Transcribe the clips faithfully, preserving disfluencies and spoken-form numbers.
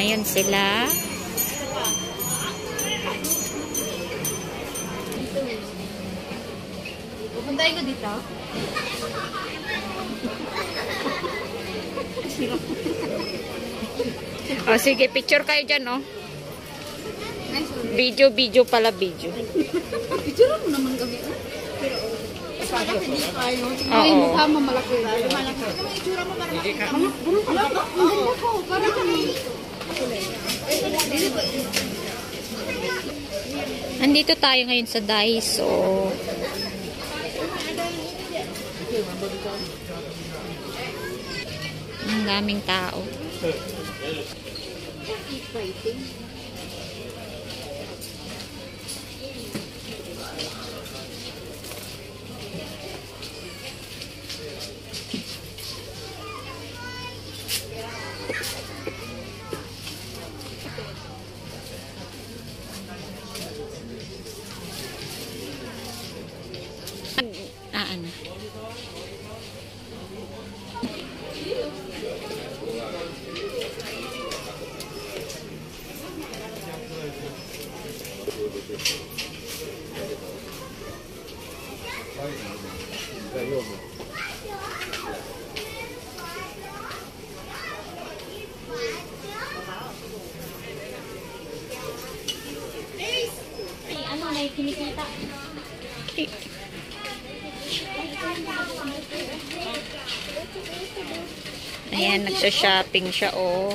Ayan sila. Pupunta ko dito. O sige, picture kayo dyan, oh. Video, video pala, video. Picture mo naman kami. Pero, hindi kayo. Oo. Yung mukha mo malaki. Malaki. Ito yung itsura mo para makita mo. Ang ganda ko. Para kami. Nandito tayo ngayon sa Daiso. Ang daming tao. Ah, ano? Ay, ano na yung kinikita? Ayan, nagsha-shopping siya, oh.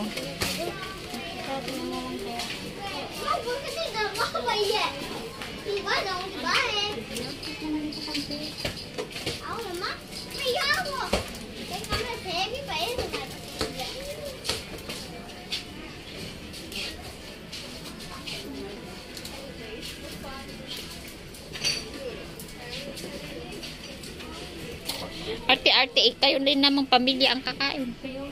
Arte-arte, eh, kayo din namang pamilya ang kakain.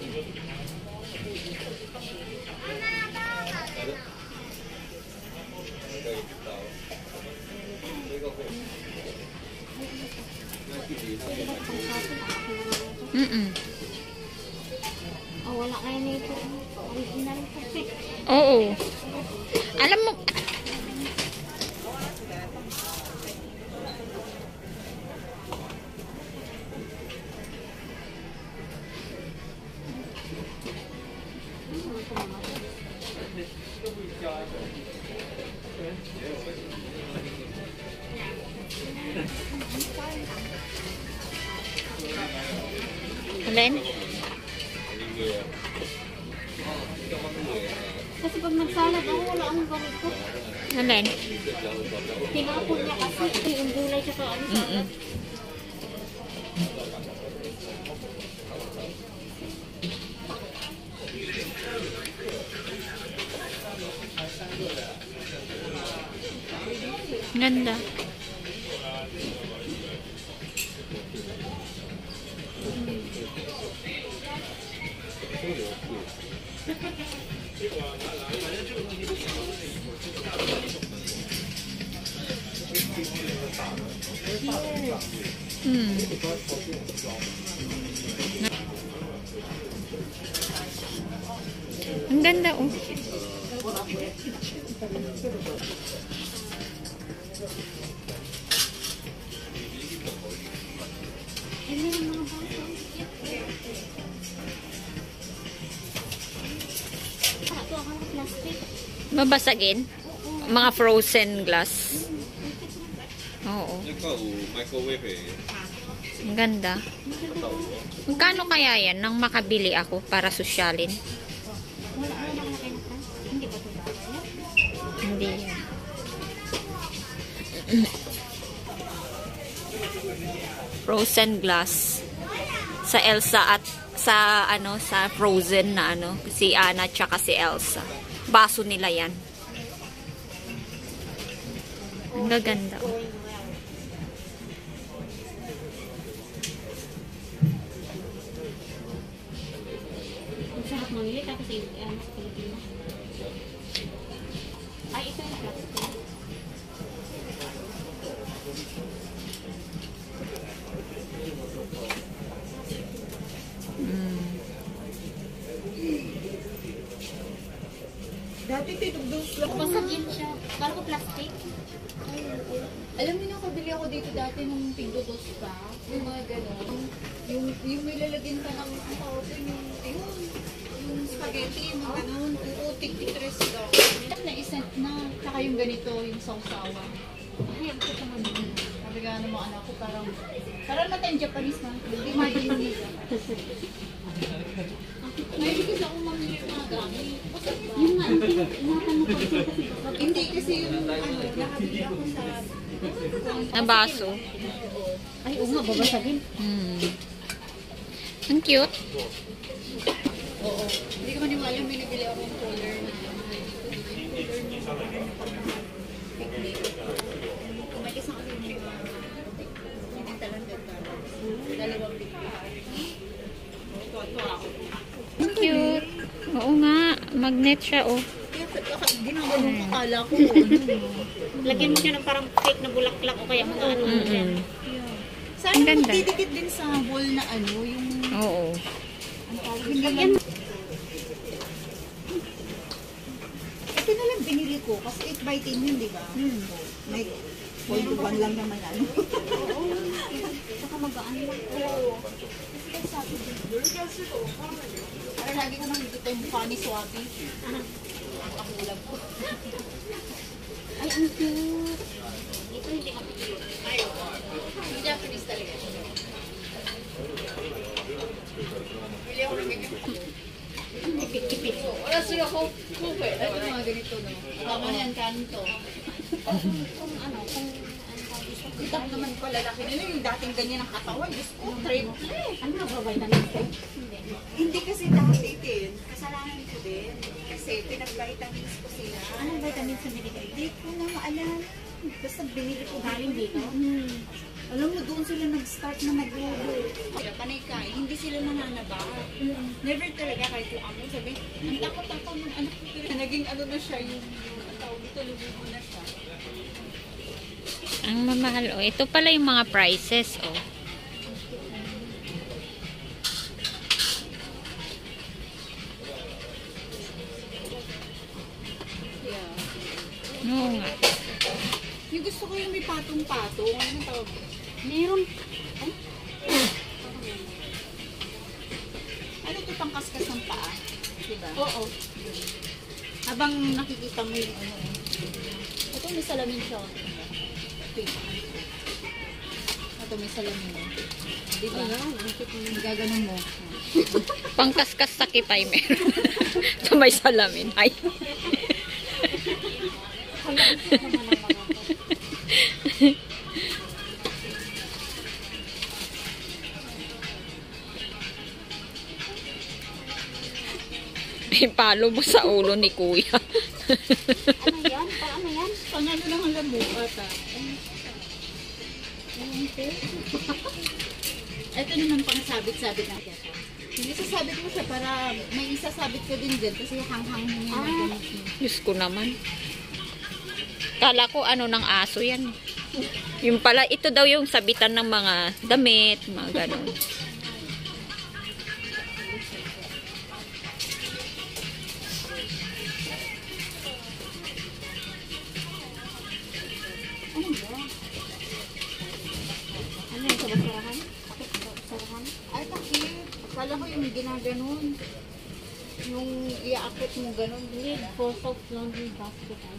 Mm-mm. Oh, wala kayo nito. Original pa. Oo. Alam mo, Alin? Kasi pag nagsalad ako, wala ang ganito. Alin? Tinapon niya kasi yung gulay siya ka ano salad. Ganda. Hmm. Ang ganda, oh. Mabasagin? Mga frozen glass. Oo. Microwave eh. Ang ganda. Magkano kaya yan nang makabili ako para sosyalin? Hindi yan. Frozen glass. Sa Elsa at sa ano sa Frozen na ano si Anna tsaka si Elsa. Baso nila yan. Ang gaganda, oh. Ang sarap mamili tapos yung ano, Pilipino. Ay, ito yung plastic. Mm. Dati tinugdos lang. Basagin siya. Parang ko plastic. Alam niyo, nakabili ako dito dati nung tigdodos pa. Yung mga gano'n. Yung, yung may lalagyan ka ng, ang tawag yun, yung, yung, yung spaghetti, yung mga gano'n. Oo, tig-tres daw. Na isent na. Tsaka yung ganito, yung sausawa. Ay, ang kita naman. Sabi ka ng mga anak ko, parang, parang natin Japanese man. Hindi imagine nila. Ngayon kasi ako mamili ng mga gamit. Yung nga, hindi natanong ko siya kasi Hindi kasi yung ano, nakabili ako sa Na baso. ay, oo nga, babasagin. Hmm. Ang cute. oo. Hindi ko maniwala may nabili ako ng collar na may isang kasi yung mga talanda dalawang bigla. Tuwa-tuwa ako. Ang cute. Oo nga. Magnet siya, oh. Kaya ginagawa ko kala ko. ano. Lagyan mo siya ng parang fake na bulaklak o kaya mga ano. Mm-mm. Sana Ang ganda. magdidikit din sa wall na ano, yung Oo. ang tawag hindi man. Ito na lang binili ko kasi eight by ten yun, di ba? Hmm. May one lang naman ano. Saka magaan lang. Oo. Kasi sabi ko, para lagi ko nang dito yung mukha ni Swabi. Ang ulam ko. Ay, ang cute. Ito hindi ako cute. Ay, oo. Yung Japanese talaga. Bili ako ng ganyan. Tipit-tipit. Wala sila ko. Kupe. Dahil yung mga ganito, no? Tama na yan, kanto. Kung ano, kung ano tawag ito. Kita mo naman ko, lalaki nila yung dating ganyan ang katawan. Diyos ko, triple. Ano na ba vitamins ko? Hindi. Hindi kasi dati din. Kasalanan ko din. Kasi pinag-vitamins ko sila. Anong vitamins na binigay? Hindi ko na maalala. Basta binili ko Galing dito? Hmm. Alam mo, doon sila nag-start na nagluto. Panay ka, hindi sila nananaba. Never talaga kahit kung ako sabi, ang takot-takot ng anak ko. Pero naging ano na siya, yung, yung ang tawag dito, lububo na siya. Ang mamahal, oh. Ito pala yung mga prices, oh. Yeah. Oo nga. Yung gusto ko yung may patong-patong. Ano tawag? Meron. Ay? Ano ito pang kaskas ng paa? Diba? Oo. Habang nakikita mo yung ano. Ito may salamin siya. Pink. Ito may salamin mo. Diba? Ano? Gaganon mo. Pangkaskas sa kipay meron. Sa may salamin. Ay. Ipalo mo sa ulo ni kuya. Ano yan? Paano yan? Pangano lang ang lambukat ah. Ito naman pang sabit-sabit na siya. Hindi sasabit mo siya para may isasabit ka din dyan kasi hanghang mo yung Ah. gamit mo. Diyos ko naman. Kala ko ano ng aso yan. Yung pala, ito daw yung sabitan ng mga damit, mga ganun. Ano ba? Ano yung sa basurahan? Bakit sa basurahan? Ay, takip. Akala ko yung ginaganon. Yung iaakit mo ganon. Need for soft laundry basket. Ano?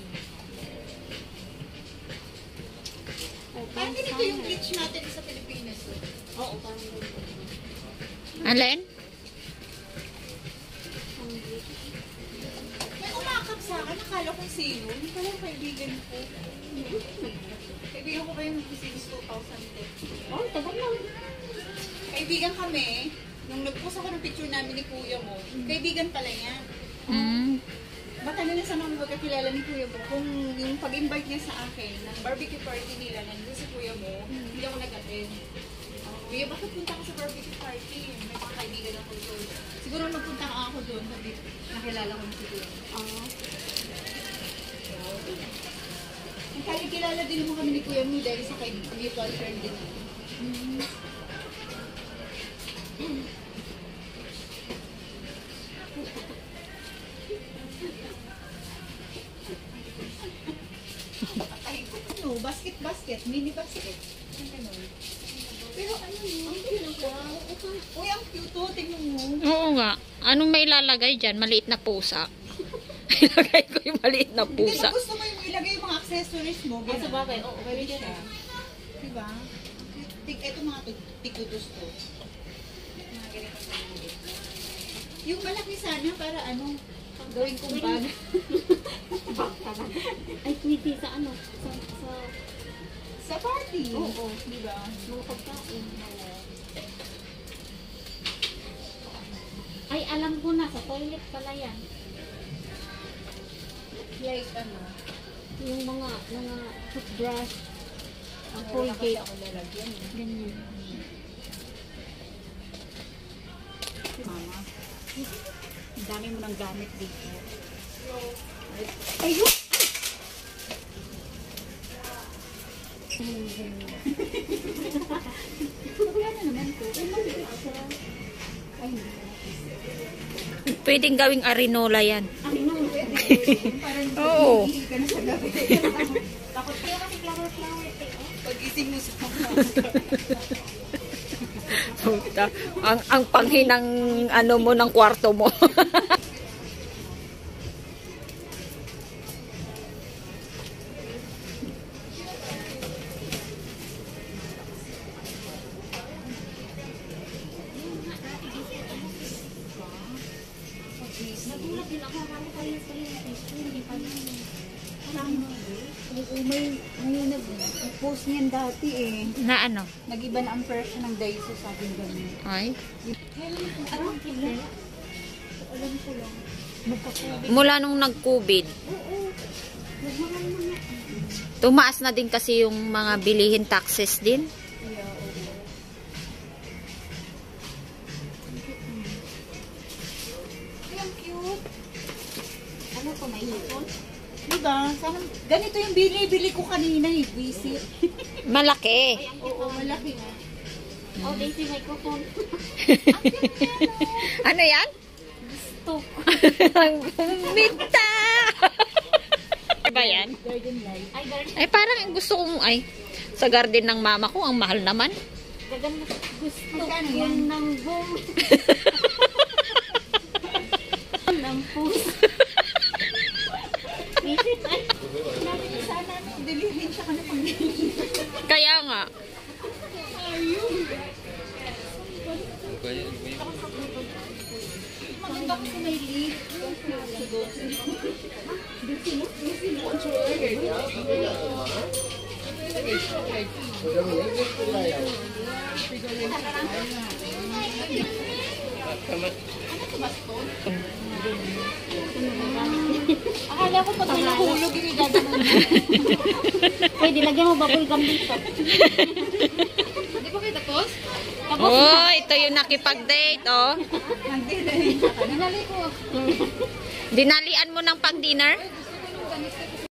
Oh, Ay, parang ganito sana. yung bleach natin sa Pilipinas. eh. Oo, parang ganito. Alin? Ang bleach. May umakap sa akin. Akala ko sino. Hindi pala yung kaibigan ko. Kaibigan ko pa yung since two thousand ten. Oh, tagal lang. Kaibigan kami. Nung nag-post ako ng picture namin ni kuya mo, kaibigan pala niya. Mm. Baka na lang sana magkakilala ni kuya mo kung yung pag-invite niya sa akin ng barbecue party nila, nandun si kuya mo, hindi ako nag-attend. Kuya, bakit punta ka sa barbecue party? May mga kaibigan ako doon. Siguro nagpunta ka ako doon, sabi, nakilala ko na si kuya mo. Ah. Nakikilala din mo kami ni kuya mo dahil sa kay mutual friend din. basket, mini basket. Ang ganun. Pero ano yun? Ang cute lang. Uy, ang cute to. Tingnan mo. Oo nga. Anong may lalagay dyan? Maliit na pusa. Ilagay ko yung maliit na Hindi, pusa. kung gusto mo yung ilagay yung mga accessories mo. Ay, sa bagay, oo, Pwede pwede siya. siya. Diba? Tik, ito mga tikudos to. Mga ganito sa mga. Yung malaki sana para ano, gawin kong bag. Bak talaga. Ay, pwede sa ano? Sa, sa, Sa party. Oo. Diba? mga pagkain. Ay, alam ko na, sa toilet pala yan. Like ano. Yung mga, mga toothbrush, ang Wala kasi Colgate. ako lalagyan. eh. Ganyan. Mama. Ang dami mo ng gamit dito. Ayun! Wala na naman to. Ay, maliit siya. Ay, hindi. Pwedeng gawing arinola yan. Ay, no. Parang Oo. hindi ka na sa gabi. Takot kayo kasi flower-flower. Eh, oh. Pag-ising mo sa mga. Puta. ang ang panghinang ano mo ng kwarto mo. Nagulat din ako, akala ko yung sa'yo yung Facebook, hindi pa yun. Oo, may, may nag-post niyan dati eh. Na ano? Nag-iba na ang version ng Daiso sa akin ganun. Ay. Anong kila? Alam ko lang. Magkakubi. Mula nung nag-COVID, Oo. Nagmaral mo na. tumaas na din kasi yung mga bilihin taxes din. Yeah, oo. Ay, ang cute. Ano to, may hipon? Diba? Sana, ganito yung bili-bili ko kanina eh. Visit. Malaki. Ay, ang Oo, cute. malaki nga. Oh, Daisy microphone. Ano yan? Gusto. Minta! Ba yan? Garden light. Ay, garden. Ay, parang ang gusto kong, ay, sa garden ng mama ko, ang mahal naman. Gaganda. Gusto Magkano ko yan? ng boom. ng puso. Visit ay. Sana, delivery siya ka na pang Kaya nga. Maganda kasi may leaf. Akala ko pag may nahulog yung gagawin mo. Pwede, lagyan mo bubble gum dito. Hindi pa kayo tapos? Oh, ito yung nakipag-date, oh. Nag-delay. Ninali ko. Dinalian mo ng pag-dinner? Gusto ko nung ganito kasi